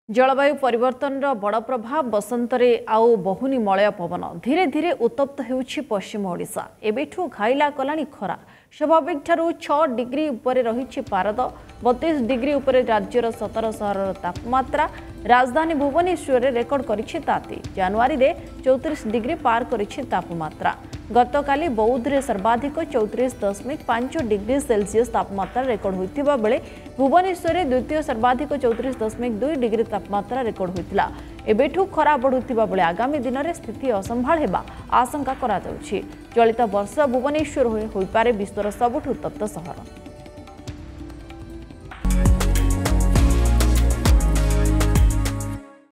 जलवायु परिवर्तन बड़ प्रभाव बसंतरे आउ बहुनी मलय पवन धीरे धीरे उत्तप्त होउछि पश्चिम ओडिशा एबेठू घाइला कलानी खरा स्वाभाविक ठारू 6 डिग्री उपरे रहिछि पारद 32 डिग्री उपरे राज्यर 17 सहरर तापमात्रा राजधानी भुवनेश्वर रे रेकर्ड करिछि ताती जनवरी रे 34 डिग्री पार करिछि तापमात्रा गतकाली बौद्ध रे सर्वाधिक 34.5 डिग्री सेल्सियस तापमात्रा रेकर्ड होइतिबा बेले भुवनेश्वर रे द्वितीय सर्वाधिक 34.2 डिग्री तापमात्रा रेकर्ड होइतिला एबेठू खरा बढ़ुतिबा बेले आगामी दिन रे स्थिति असंभाळ हेबा आशंका करा जाउछि चलित वर्ष भुवनेश्वर होई पारे विश्वर सबुठु उत्तप्त सहर।